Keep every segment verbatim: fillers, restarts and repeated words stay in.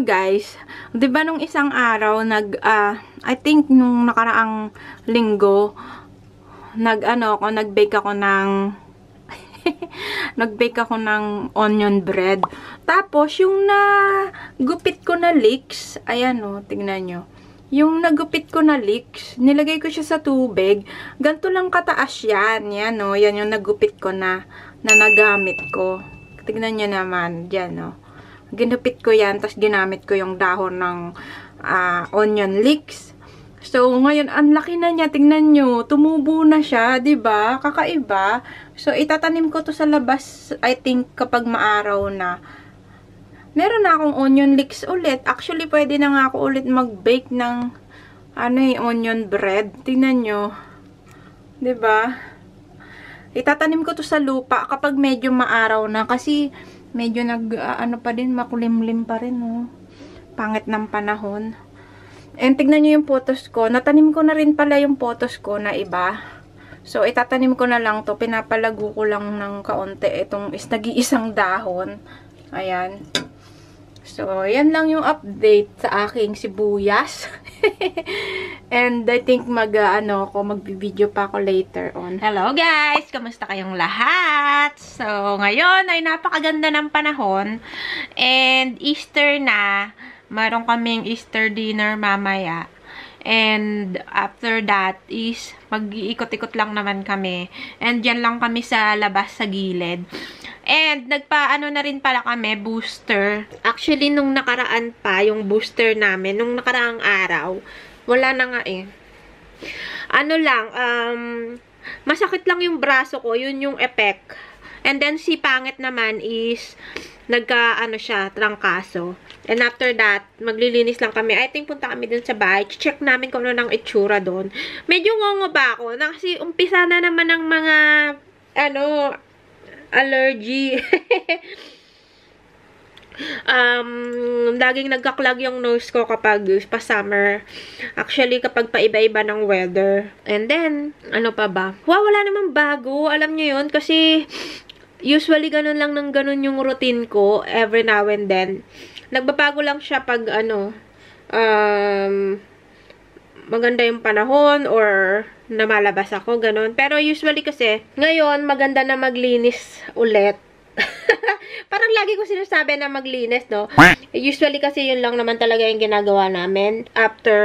guys, 'di ba nung isang araw nag uh, I think nung nakaraang linggo nag ano ako, nag-bake ako ng nag-bake ako ng onion bread. Tapos yung nagupit ko na leeks, ayan oh, tingnan nyo. Yung nagupit ko na leeks, nilagay ko siya sa tubig. Ganto lang kataas yan. Yan oh, yan yung nagupit ko na na nagamit ko. Tignan nyo naman, diyan oh. Ginupit ko yan, tapos ginamit ko yung dahon ng uh, onion leeks. So, ngayon, ang laki na niya. Tingnan nyo, tumubo na siya, diba? Kakaiba. So, itatanim ko to sa labas, I think, kapag maaraw na. Meron na akong onion leeks ulit. Actually, pwede na nga ako ulit mag-bake ng, ano eh, onion bread. Tingnan nyo. Diba? Itatanim ko to sa lupa kapag medyo maaraw na. Kasi, medyo nag, uh, ano pa din, makulimlim pa rin, oh. Pangit ng panahon. And tignan nyo yung photos ko. Natanim ko na rin pala yung photos ko na iba. So, itatanim ko na lang to. Pinapalago ko lang ng kaunti. Itong is nag-iisang dahon. Ayan. So, yan lang yung update sa aking sibuyas. And I think mag, uh, ano ako, mag-video pa ako later on. Hello guys! Kamusta kayong lahat? So, ngayon ay napakaganda ng panahon. And Easter na. Mayroon kaming Easter dinner mamaya. And after that is mag-iikot-ikot lang naman kami. And dyan lang kami sa labas sa gilid. And nagpa-ano na rin pala kami, booster. Actually, nung nakaraan pa, yung booster namin, nung nakaraang araw, wala na nga eh. Ano lang, um, masakit lang yung braso ko, yun yung effect. And then si pangit naman is, nagka, ano siya, trangkaso. And after that, maglilinis lang kami. I think punta kami dun sa bahay. Check namin kung ano nang itsura dun. Medyo ngongo ba ako? Na kasi umpisa na naman ng mga, ano, allergy. um, laging nagkaklag yung nose ko kapag pa-summer. Actually, kapag paiba-iba ng weather. And then, ano pa ba? Wow, wala namang bago. Alam nyo yun? Kasi, usually, ganun lang ng ganun yung routine ko every now and then. Nagbabago lang siya pag, ano, um, maganda yung panahon or namalabas ako, ganun. Pero usually kasi, ngayon, maganda na maglinis ulit. Parang lagi ko sinasabi na maglinis, no? Usually kasi yun lang naman talaga yung ginagawa namin. After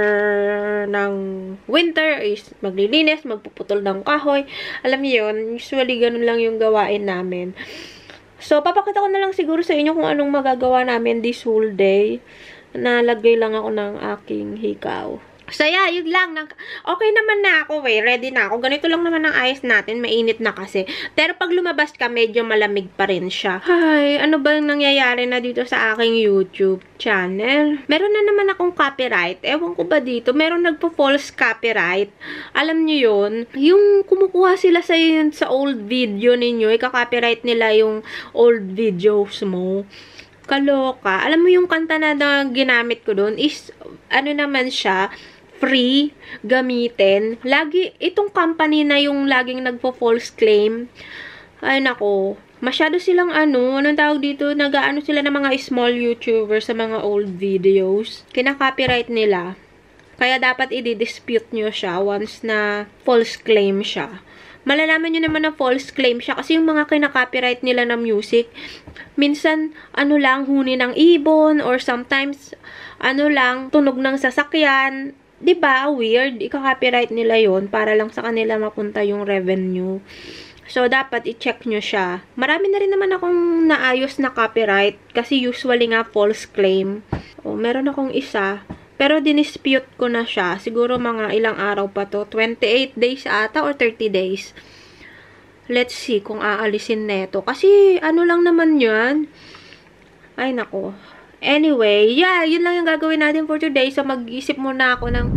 ng winter is maglilinis, magpuputol ng kahoy. Alam niyo yun, usually ganun lang yung gawain namin. So, papakita ko na lang siguro sa inyo kung anong magagawa namin this whole day. Nalagay lang ako ng aking hikaw. So, yeah, yun lang. Okay naman na ako, eh. Ready na ako. Ganito lang naman ang ayos natin. Mainit na kasi. Pero pag lumabas ka, medyo malamig pa rin siya. Ay, ano ba yung nangyayari na dito sa aking YouTube channel? Meron na naman akong copyright. Ewan ko ba dito? Meron nagpo-false copyright. Alam nyo yun? Yung kumukuha sila sa, yun, sa old video ninyo, ika-copyright nila yung old videos mo. Kaloka. Alam mo yung kanta na, na ginamit ko doon is, ano naman siya, free gamitin. Lagi, itong company na yung laging nagpo-false claim. Ay nako, masyado silang ano, anong tawag dito, nag-ano sila ng mga small YouTubers sa mga old videos. Kina-copyright nila. Kaya dapat i-dispute nyo siya once na false claim siya. Malalaman nyo naman na false claim siya kasi yung mga kina-copyright nila na music, minsan, ano lang, huni ng ibon or sometimes, ano lang, tunog ng sasakyan. Diba? Weird. Ika-copyright nila yon para lang sa kanila mapunta yung revenue. So, dapat i-check nyo siya. Marami na rin naman akong naayos na copyright kasi usually nga false claim. O, meron akong isa. Pero dinispute ko na siya. Siguro mga ilang araw pa to. twenty-eight days ata or thirty days. Let's see kung aalisin neto. Kasi ano lang naman yan. Ay, nako. Anyway, yeah, yun lang yung gagawin natin for today. So, mag-isip muna ako ng...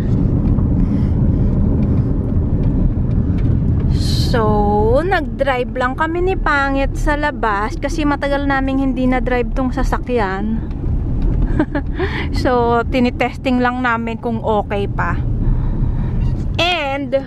So, nag-drive lang kami ni Pangit sa labas kasi matagal naming hindi na-drive tong sasakyan. So, tinitesting lang namin kung okay pa. And,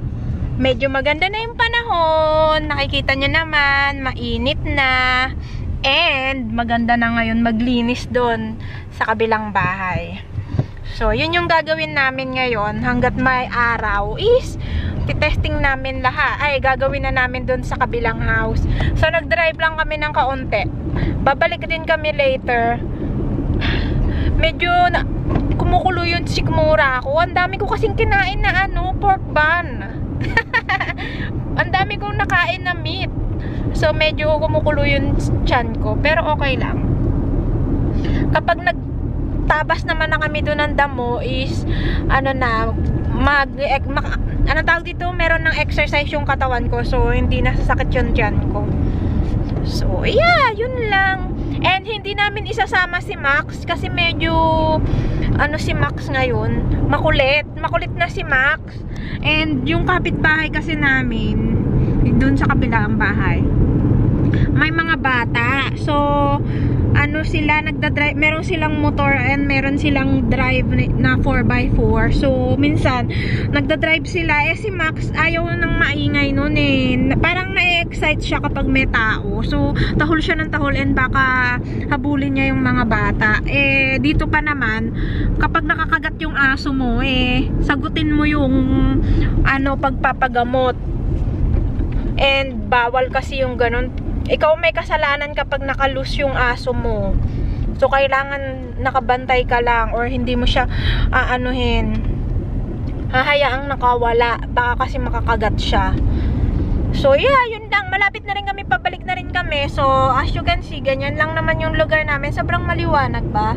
medyo maganda na yung panahon. Nakikita nyo naman, mainit na. And maganda na ngayon maglinis doon sa kabilang bahay. So, yun yung gagawin namin ngayon hanggat may araw is titesting namin lahat. Ay, gagawin na namin doon sa kabilang house. So, nag-drive lang kami ng kaunti. Babalik din kami later. Medyo na, kumukulo yung sikmura ako. Ang dami ko kasing kinain na ano, pork bun. Ang dami kong nakain na meat. So, medyo kumukulo yung tiyan ko. Pero okay lang. Kapag nagtabas naman na kami doon ng damo is, ano na, mag, mag ano tawag dito, meron ng exercise yung katawan ko. So, hindi nasasakit yung tiyan ko. So, yeah, yun lang. And hindi namin isasama si Max kasi medyo, ano si Max ngayon, makulit. Makulit na si Max. And yung kapitbahay kasi namin, doon sa kabilang bahay, may mga bata. So, ano sila, nagda-drive, meron silang motor and meron silang drive na four by four. So, minsan, nagda-drive sila. Eh, si Max, ayaw nang maingay nun eh. Parang na-excite siya kapag may tao. So, tahol siya ng tahol and baka habulin niya yung mga bata. Eh, dito pa naman, kapag nakakagat yung aso mo, eh, sagutin mo yung, ano, pagpapagamot. And, bawal kasi yung ganun. Ikaw may kasalanan kapag nakalus yung aso mo. So, kailangan nakabantay ka lang or hindi mo siya aanuhin. Hahayaang nakawala. Baka kasi makakagat siya. So, yeah, yun lang. Malapit na rin kami. Pabalik na rin kami. So, as you can see, ganyan lang naman yung lugar namin. Sobrang maliwanag ba?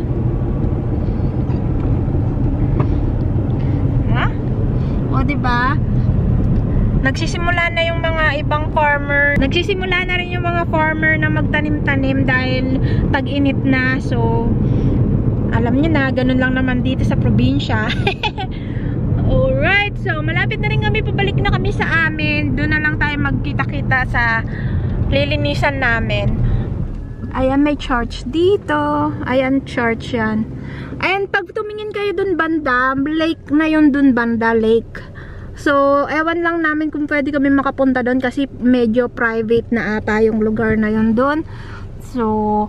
Ha? O, diba? Nagsisimula na yung mga ibang farmer. Nagsisimula na rin yung mga farmer na magtanim-tanim dahil tag-init na. So, alam niyo na, ganun lang naman dito sa probinsya. Alright, so malapit na rin kami. Pabalik na kami sa amin. Doon na lang tayo magkita-kita sa lilinisan namin. Ayan, may church dito. Ayan, church yan. Ayan, pag tumingin kayo dun banda, lake na yun dun banda, lake. So, ewan lang namin kung pwede kami makapunta doon kasi medyo private na ata yung lugar na yun doon. So,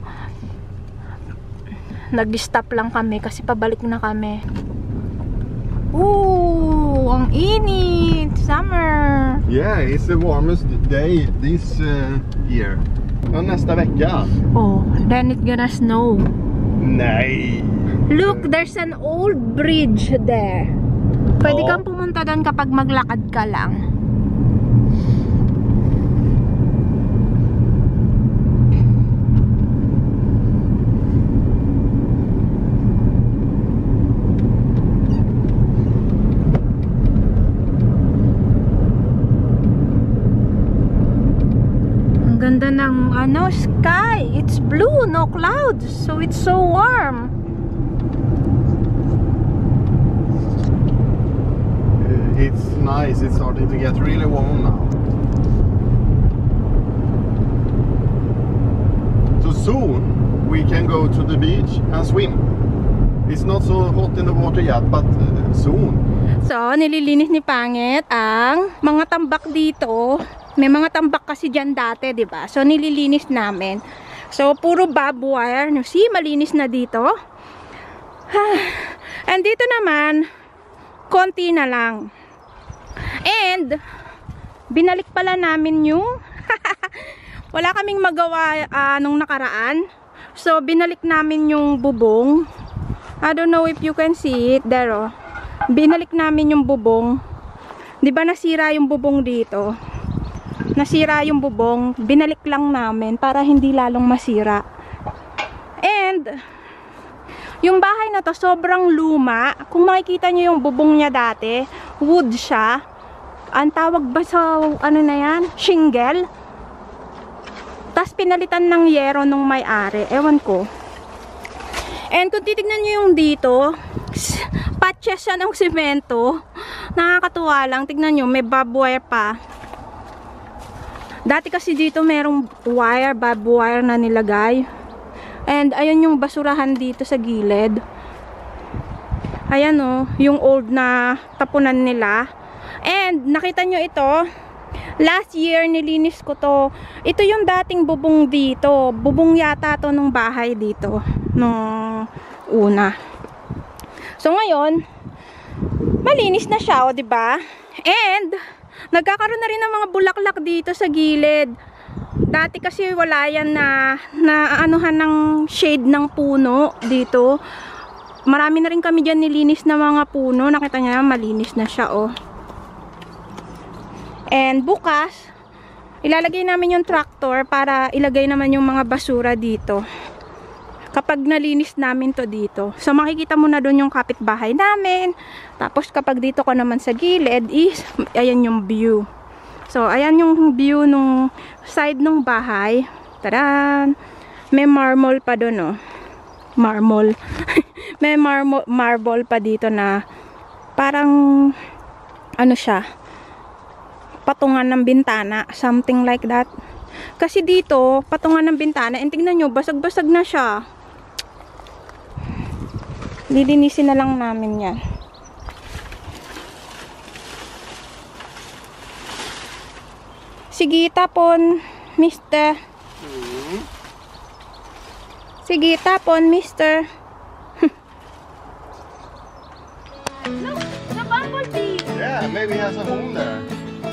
nag-stop lang kami kasi pabalik na kami. Ooh, ang init! Summer! Yeah, it's the warmest day this uh, year. Ja, nästa vecka. Oh, then it gonna snow. Nej! Look, there's an old bridge there. Pwede kang pumunta doon kapag maglakad ka lang. Ang ganda ng ano, sky. It's blue, no clouds. So it's so warm. It's nice, it's starting to get really warm now. So soon we can go to the beach and swim. It's not so hot in the water yet, but uh, soon. So, nililinis ni Pangit ang mga tambak dito. May mga tambak kasi dyan dati, diba? So, nililinis namin. So, puro barbed wire. See, malinis na dito. And dito naman, konti na lang. And, binalik pala namin yung wala kaming magawa uh, nung nakaraan. So, binalik namin yung bubong. I don't know if you can see it. There, oh. Binalik namin yung bubong. Diba nasira yung bubong dito? Nasira yung bubong. Binalik lang namin para hindi lalong masira. And, yung bahay na to sobrang luma. Kung makikita nyo yung bubong niya dati, wood siya. Ang tawag ba sa ano na yan? Shingle. Tapos pinalitan ng yero nung may-ari. Ewan ko. And kung titignan nyo yung dito, patches siya ng semento. Nakakatuwa lang. Tignan nyo, may barbed wire pa. Dati kasi dito merong wire, barbed wire na nilagay. And ayun yung basurahan dito sa gilid. Ayan o, yung old na tapunan nila. And nakita nyo ito, Last year, nilinis ko to. Ito yung dating bubong dito. Bubong yata to nung bahay dito. Nung una. So, ngayon, malinis na siya, o, diba? And, nagkakaroon na rin ng mga bulaklak dito sa gilid. Dati kasi wala yan na, na anuhan ng shade ng puno dito. Marami na rin kami dyan nilinis na mga puno. Nakita niyo, malinis na siya, oh. And bukas, ilalagay namin yung tractor para ilagay naman yung mga basura dito. Kapag nalinis namin to dito. So makikita mo na doon yung kapitbahay namin. Tapos kapag dito ka naman sa gilid is, ayan yung view. So ayan yung view nung side nung bahay. Taran! May marble pa doon, oh. Marble. May marble, marble pa dito na parang ano siya, patungan ng bintana, something like that. Kasi dito, patungan ng bintana, and tingnan nyo, basag-basag na siya. Lilinisin na lang namin yan. Sige, tapon, mister. Mm. Sige, tapon, mister. Look, the bumblebee! Yeah, maybe he has a home there.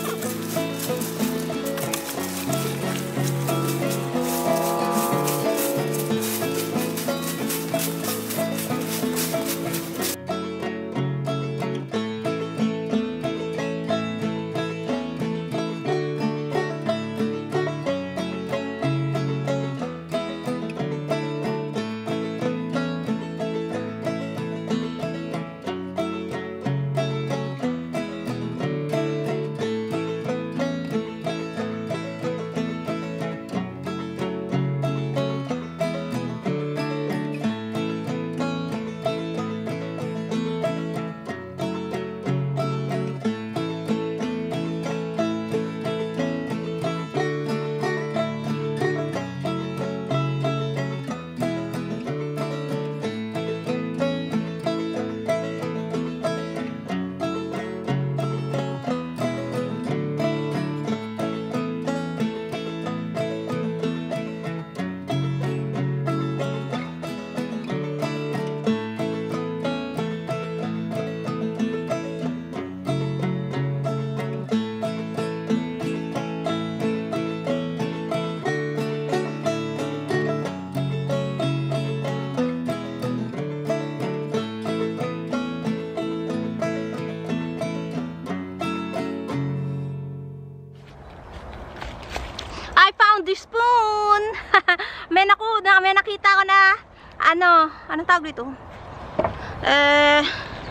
The spoon. may naku, na, may nakita ko na ano, anong tawag dito? Eh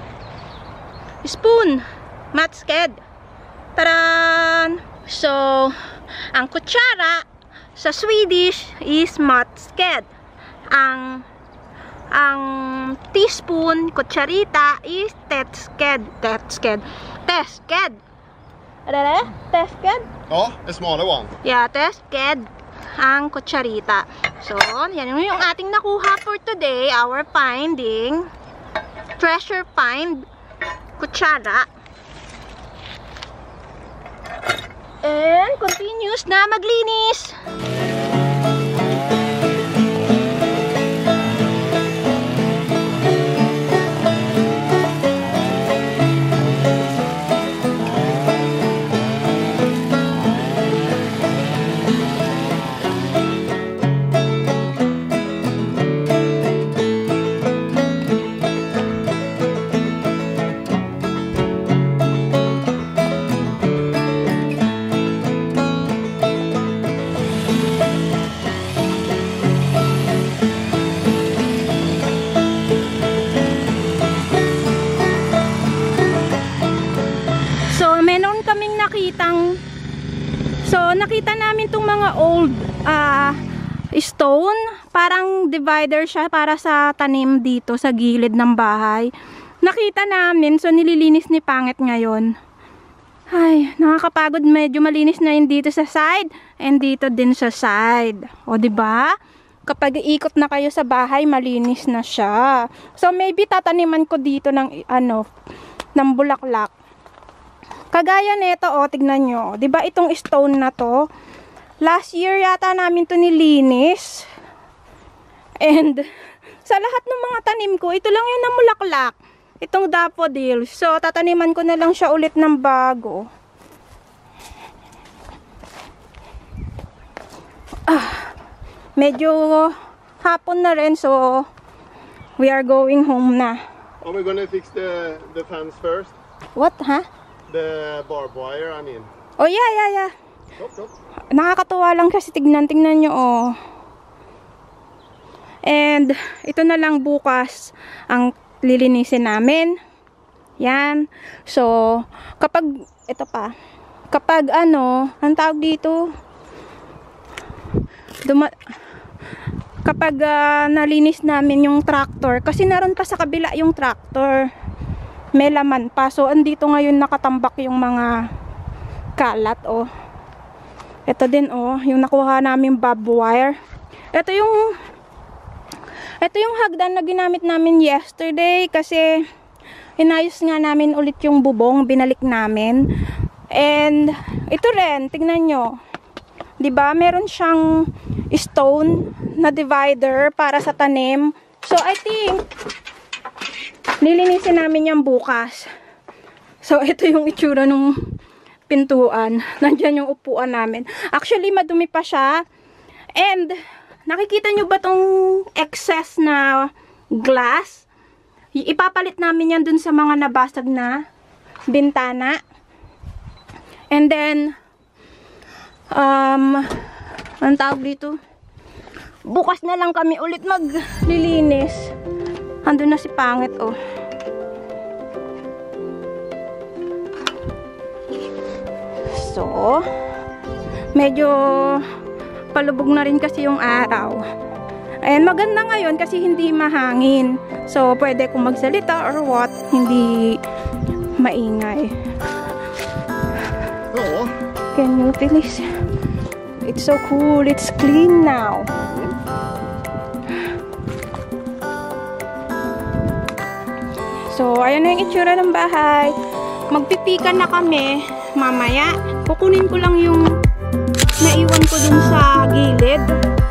spoon. Matsked. Taran. So, ang kutsara sa Swedish is matsked. Ang ang teaspoon, kutsarita is tetsked. Tetsked. Tetsked. Ano? Tetsked? Ja, a smaller one. Yeah, tested ang kutsarita. So, yan yung ating nakuha for today. Our finding. Treasure find. Kutsara. And, continues na maglinis. So, nakita namin itong mga old uh, stone. Parang divider siya para sa tanim dito sa gilid ng bahay. Nakita namin, so nililinis ni Pangit ngayon. Ay, nakakapagod. Medyo malinis na yun dito sa side and dito din sa side. O, diba? Kapag iikot na kayo sa bahay, malinis na siya. So, maybe tataniman ko dito ng, ano, ng bulaklak. Kagaya nito, oh, tignan nyo. 'Di ba itong stone na to? Last year yata namin to nilinis. And sa lahat ng mga tanim ko, ito lang yung namulaklak. Itong daffodils. So, tataniman ko na lang siya ulit ng bago. Ah, medyo hapon na rin, so we are going home na. Are we gonna fix the the fence first? What, ha? The barbed wire, I mean. Oh, yeah, yeah, yeah. Nope, nope. Nakakatuwa lang kasi tignan, tignan nyo, oh. And, ito na lang bukas ang lilinisin namin. Yan. So, kapag, ito pa, kapag ano, ang tawag dito, Duma kapag uh, nalinis namin yung tractor, kasi naroon pa sa kabila yung tractor, may laman pa, so andito ngayon nakatambak yung mga kalat, oh. Ito din, oh, yung nakuha namin barbed wire. Ito yung ito yung hagdan na ginamit namin yesterday, kasi inayos nga namin ulit yung bubong, binalik namin. And ito rin, tignan nyo, diba, meron siyang stone na divider para sa tanim. So, I think, nilinisin namin yan bukas. So, ito yung itsura ng pintuan. Nandyan yung upuan namin. Actually, madumi pa siya. And, nakikita nyo ba tong excess na glass? Ipapalit namin yan dun sa mga nabasag na bintana. And then, Um, ang tawag dito, bukas na lang kami ulit maglilinis. Andun na si Pangit, oh. So, medyo palubog na rin kasi yung araw. Ayan, maganda ngayon kasi hindi mahangin. So, pwede kong magsalita or what, hindi maingay. Ja. Can you please? It's so cool. It's clean now. So, ayan na yung itsura ng bahay. Magpipikan na kami mamaya. Kukunin ko lang yung naiwan ko dun sa gilid.